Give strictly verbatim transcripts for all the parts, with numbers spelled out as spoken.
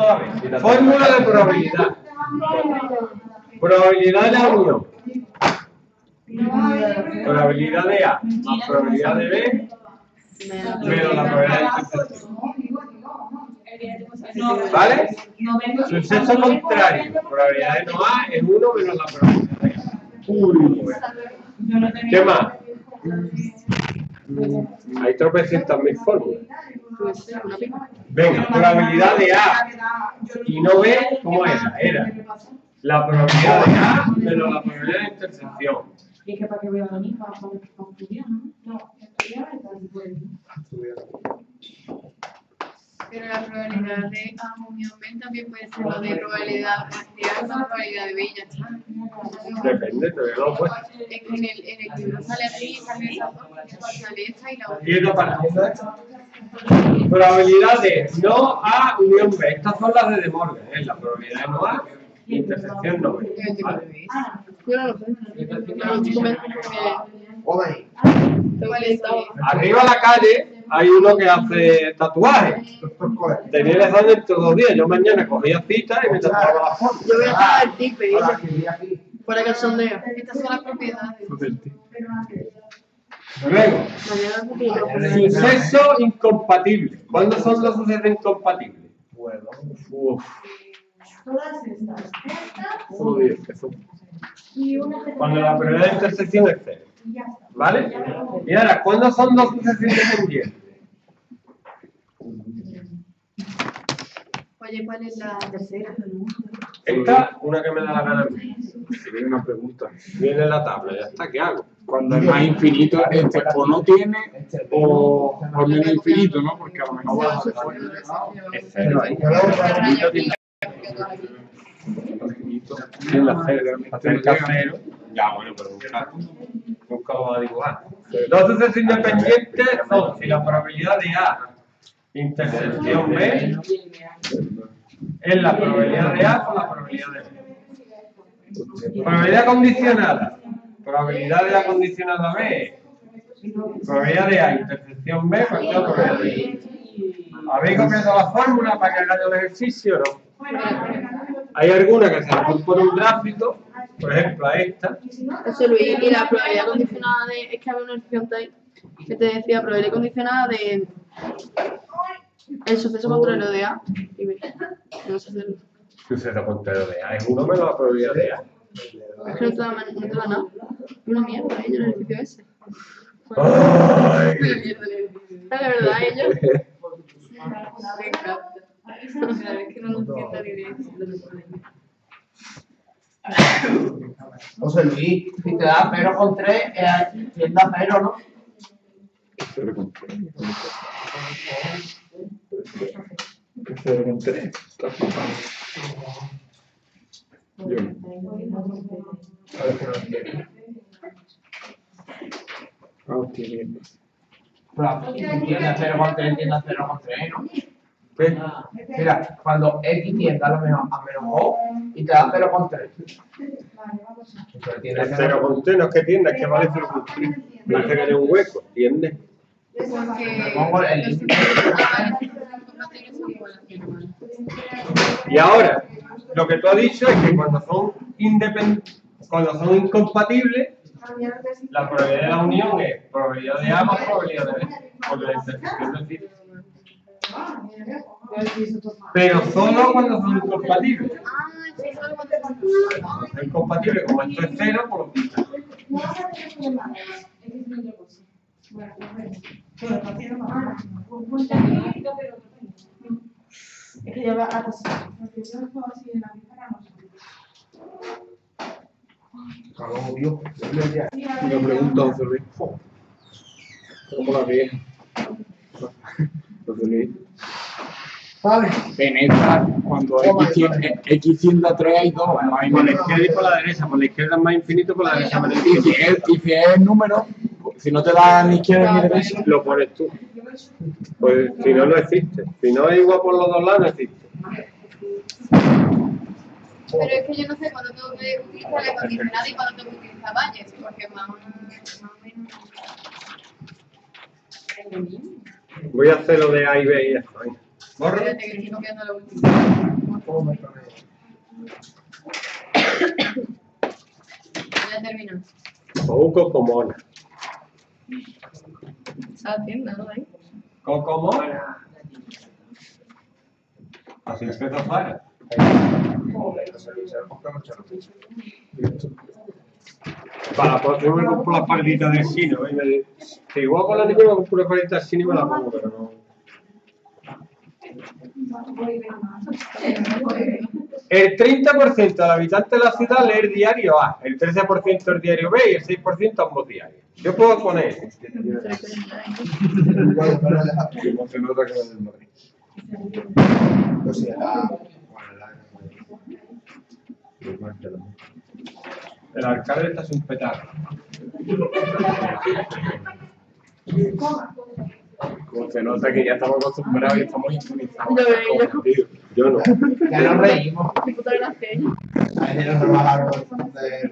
a ver. Fórmula de probabilidad. Probabilidad de la unión. Probabilidad de A más probabilidad de B menos la probabilidad de intersección. ¿Vale? Suceso contrario. Probabilidad de no A es uno menos la probabilidad de A. Uy. ¿Qué más? Hay tropecientas mil fórmulas. Venga, probabilidad de A y no B, ¿cómo era? Era la probabilidad de A menos la probabilidad de intersección. Y es que para que vea la misma, para que confundan, ¿no? No, estudiar y tal, pues. Pero la probabilidad de A unión B también puede ser lo de probabilidad de A con probabilidad de B, ya está. Depende, todavía no lo puedo. Es que en el, en el libro sale así, sale esa sale esta y la otra. Y otra parte. Probabilidad de no A unión B. Estas son las de De Morgan, ¿eh? La probabilidad de no A, intersección no B. ¿Vale? Yo no lo sé. No, chico, me Arriba a la calle hay uno que hace tatuajes. Tenía el examen dentro de dos días. Yo mañana cogía cita y me tatuaba la forma. Yo voy a estar el tipe, por el cachondeo. Estas son las propiedades. Luego, suceso incompatible. ¿Cuándo son los sucesos incompatibles? Uf. Todas estas. Joder, que son. Cuando la probabilidad de intersección es cero. ¿Vale? Y ahora, ¿cuándo son dos sucesos independientes? Oye, ¿cuál es la tercera? Esta, una que me da la gana a mí. Si viene una pregunta. Viene en la tabla, ya está, ¿qué hago? Cuando es más infinito, este o no tiene o, o menos infinito, ¿no? Porque a lo mejor va a ser Es cero ahí. Tiene la cero, acerca a cero. Ya, bueno, pero busca, busca lo va a dibujar. Dos sucesos independientes son si la probabilidad de A intersección B es la probabilidad de A con la probabilidad de B. Probabilidad condicionada. Probabilidad de A condicionada a B. Probabilidad de A intersección B con la probabilidad de B. ¿Habéis copiado la fórmula para que hagáis el ejercicio o no? Hay alguna que se hace por un gráfico, por ejemplo a esta. José Luis, y la probabilidad condicionada de. Es que había una opción que te decía probabilidad condicionada de. El suceso contrario de A y B. No sé hacerlo. Suceso contrario de A es uno menos la probabilidad de A. Es que no te da, no te da nada. Una mierda, ellos el ejercicio ese. ¡Ay! La verdad, ellos. Me encanta. Es que no lo entiendo ni bien. José Luis, si te da cero con tres, tiende a cero, ¿no? cero con tres. cero con tres. Está flipando. Yo no. A ver, que no entiendo. Ah, hostia, bien. Tiende cero con tres, tiende a cero con tres, ¿no? ¿Qué? Mira, cuando X tiende a lo mejor a menos O y te da cero con tres. El cero con tres no es que tienda, es que vale cero con tres. No es que haya un hueco, ¿entiendes? Me pongo el Y ahora, lo que tú has dicho es que cuando son independentes, cuando son incompatibles, la probabilidad de la unión es probabilidad de A más probabilidad de B, porque la intersección no existe. Pero solo cuando son incompatibles. Cuando son incompatibles, como esto es cero, por lo quita. Es que ya va a así en la pizarra, no sé. Cagón, Dios. Una pregunta, José Luis. ¿Cómo la vieja? José Luis. ¿Sabes? Penetra cuando X tiende, X tiende a tres hay dos. No hay Por la menos. izquierda y por la derecha. Por la izquierda es más infinito, por la derecha menos Y si infinito. es, y si es el número, si no te da ni izquierda ni derecha, Lo pones tú. Pues si no, no existe. Si no es igual por los dos lados, no existe. Pero es que yo no sé cuándo tengo que utilizar la condicionada y cuándo tengo que utilizar valles, porque más o menos. Voy a hacer lo de A y B y esto. Venga. Borro. Espérate, que estoy copiando lo último. Ya terminó. Cocomona. ¿Estás haciendo algo ahí? Cocomona. Así empieza Fara. Para la próxima me compro las palitas del cine. ¿eh? Me- Si igual con la niña me compro las palitas del cine y me las pongo, pero no. El treinta por ciento de los habitantes de la ciudad lee el diario A, el trece por ciento el diario B y el seis por ciento ambos diarios. Yo puedo poner. Como se nota que es del Madrid. Pues sí, la... El alcalde está sin petar. Como se nota que ya estamos acostumbrados y estamos influenciados. Yo veo, Confundidos. Yo no. Ya nos reímos. Mi puta gracia. A veces nos rebajaron de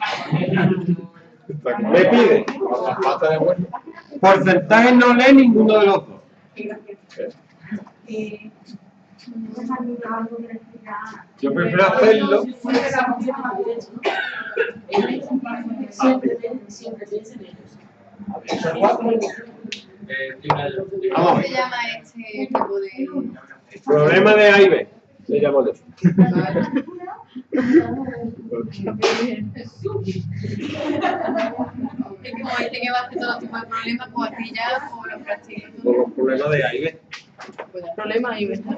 mes. Me pide. La pata de bueno. Porcentaje no lee ninguno de los dos. Yo prefiero hacerlo. Vamos a ¿Cómo ver. se llama este tipo de...? Problema de A y B. Le llamo yo. Es que como dice que va a hacer todo tipo de problemas, pues aquí ya como los practico. Por los problemas de A y B. Problemas y ¿verdad?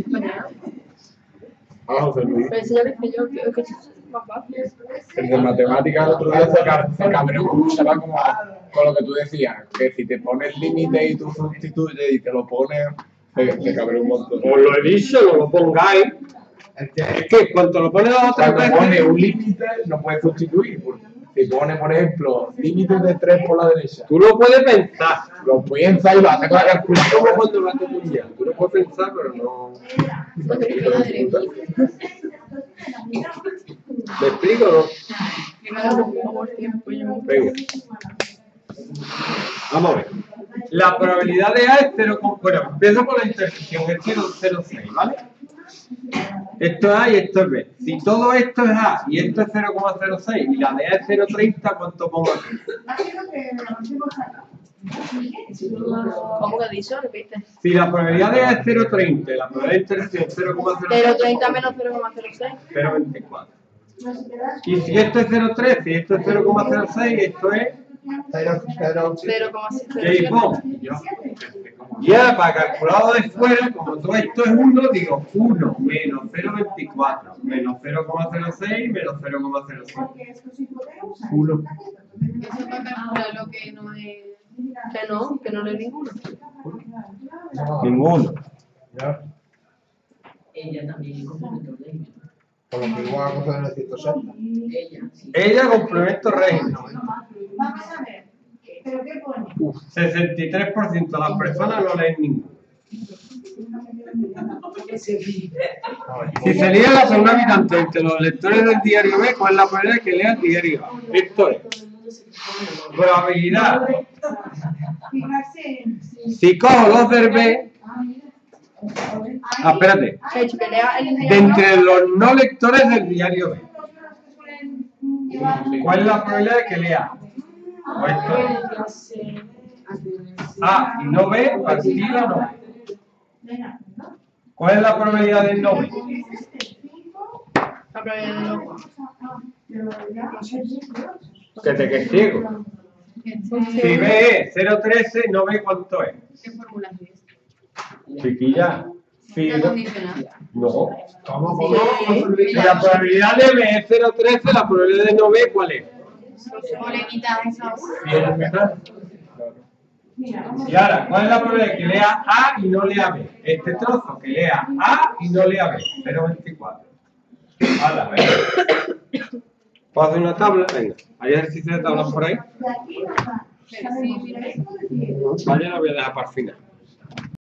Ah, José Luis. Pero eso ya ves que yo, que que eso es más fácil. El de matemáticas el otro día se ca- se cabreó con un chaval como con lo que tú decías, que si te pones límite y tú sustituyes y te lo pones, te, te cabreó un montón. Os lo he dicho, no lo pongáis. Es que Es que cuando lo pones dos o tres Cuando pones veces, un límite no puedes sustituir. Porque si pones, por ejemplo, límite de tres por la derecha, tú no puedes pensar. lo piensas y lo haces con la Es calculadora. como cuando vas a puñal. Tú no puedes pensar, pero no. ¿Me explico o no? Venga. Vamos a ver. La probabilidad de A es cero. Bueno, empiezo por la intersección, es cero coma cero seis, ¿vale? Esto es A y esto es B. Si todo esto es A y esto es cero coma cero seis y la de A es cero coma treinta, ¿cuánto pongo aquí? ¿Cómo que ha dicho? Repite. Si la probabilidad de A es cero coma treinta y la probabilidad de intersección es cero coma cero seis, cero coma treinta menos cero coma cero seis. cero coma veinticuatro. Y si esto es cero coma trece y esto es cero coma cero seis, esto es cero, cero, cero coma cero ¿qué siete. pongo? Ya, para calculado de fuera, como todo esto es uno, digo uno menos cero coma veinticuatro menos cero coma cero seis menos cero coma cero seis. uno. Eso para calcular lo que no es... Que no, que no le ninguno. Ninguno. Ya. Ella también complemento régimen. Por lo que igual a cosa de ciento sesenta. Ella, sí. Ella complemento régimen. Vamos a ver. ¿Pero qué pone? sesenta y tres por ciento de las personas no leen ninguno. Si se lía la segunda habitante entre los lectores del diario B, ¿cuál es la probabilidad de que lea el diario A? Esto es. Probabilidad. Fijarse en... Si cojo los del B, ah, espérate, Ha dicho que lea el de entre los no lectores del diario B, ¿cuál es la probabilidad de que lea? O esto es. A y no B, partido no B. ¿Cuál es la probabilidad del no B? La probabilidad de no. Que te que ciego. Si B es cero coma trece, no B cuánto es. ¿Qué fórmula es esta? Chiquilla. Si Una condicional. no. ¿Cómo? Sí. ¿Cómo? Si la probabilidad de B es cero coma trece, la probabilidad de no B, ¿cuál es? O le quitas esa cien menos. Y ahora, ¿cuál es la probabilidad de que lea A y no lea B? Este trozo que lea A y no lea B, cero coma veinticuatro. Hala, venga. ¿Puedo hacer una tabla? Venga. ¿Hay ejercicios de tablas por ahí? Pero sí, mira. Vaya, la voy a dejar para el final.